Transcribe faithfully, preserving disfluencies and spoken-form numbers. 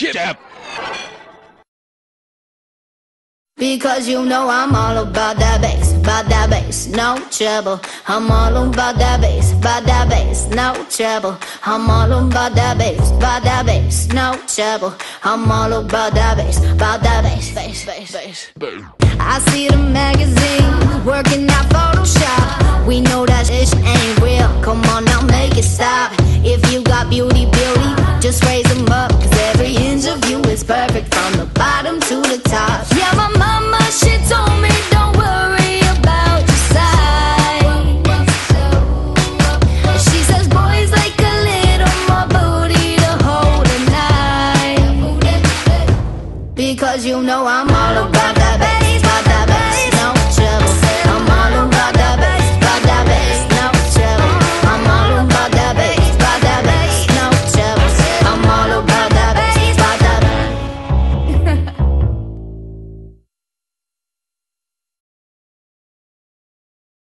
Jab. Because you know I'm all about that bass, about that bass, no trouble. I'm all about that bass, about that bass, no trouble. I'm all about that bass, about that bass, no trouble. I'm all about that bass, about that bass, bass, bass, bass. I see the magazine, working out Photoshop. We know that shit ain't real, come on now make it stop. If you got beauty, beauty, just raise them up. Cause every inch of you is perfect from the bottom to the top. Yeah, my mama, she told me don't worry about your size. She says boys like a little more booty to hold at night. Because you know I'm all about that.